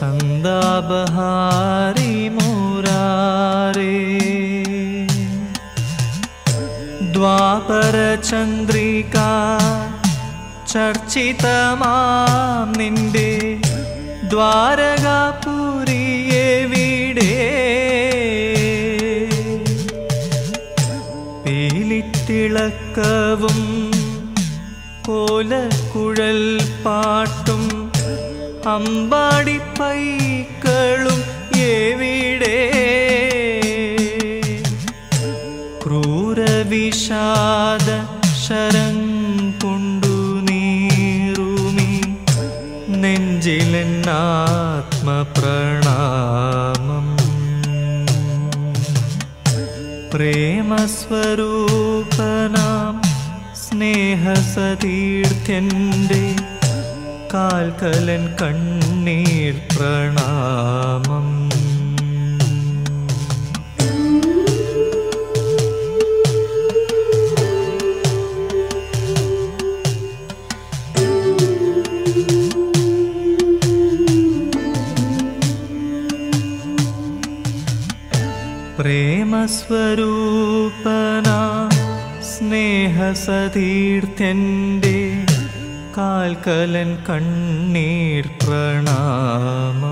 സന്താപഹാരി മുരാരേ ദ്വാപര ചന്ദ്രിക ചർച്ചിതമാം നിന്റെ ദ്വാരകാപുരിയെവിടെ പീലിത്തിളക്കവും കോലക്കുഴൽ പാട്ടും അമ്പാടി പൈക്കളും എവിടെ ക്രൂരവിഷാദ ശരം കൊണ്ടു നീറുമി നെഞ്ചിലെന്നാത്മപ്രണാമം പ്രേമസ്വരൂപനാം സ്നേഹസതീർത്ഥ്യന്റെ കാൽക്കലൻ കണ്ണീർ പ്രണാമം പ്രേമസ്വരൂപനാ സ്നേഹസതീർത്ഥ്യന്റെ കാൽക്കലൻ കണ്ണീർ പ്രണാമം